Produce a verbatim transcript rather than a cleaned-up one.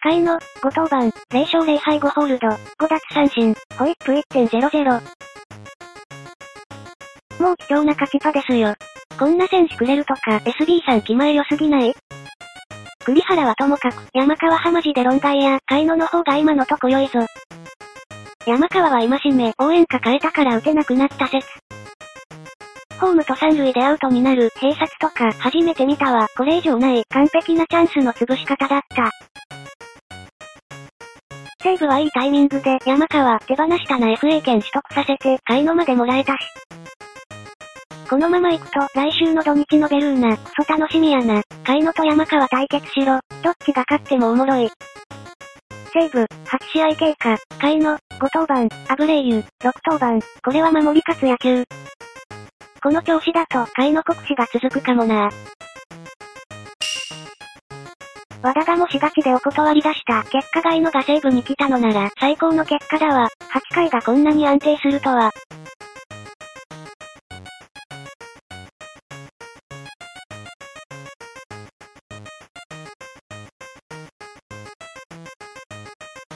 甲斐の、ご登板、ぜろ勝ぜろ敗ごホールド、ご奪三振、ホイップ いってんゼロゼロ。もう貴重な勝ちパですよ。こんな選手くれるとか エスビー さん気前良すぎない？栗原はともかく、山川はマジで論外や、甲斐野の方が今のとこ良いぞ。山川は今しめ、応援歌変えたから打てなくなった説。ホームと三塁でアウトになる、併殺とか、初めて見たわ。これ以上ない、完璧なチャンスの潰し方だった。西武はいいタイミングで、山川、手放したな エフエー 権取得させて、甲斐野までもらえたし。このまま行くと、来週の土日のベルーナ、クソ楽しみやな。甲斐野と山川対決しろ。どっちが勝ってもおもろい。西武、はち試合経過、甲斐野、ご登板、アブレイユ、ろく登板、これは守り勝つ野球。この調子だと、甲斐野国士が続くかもな。和田がもしガチでお断り出した結果甲斐野が西武に来たのなら最高の結果だわ。はちかいがこんなに安定するとは。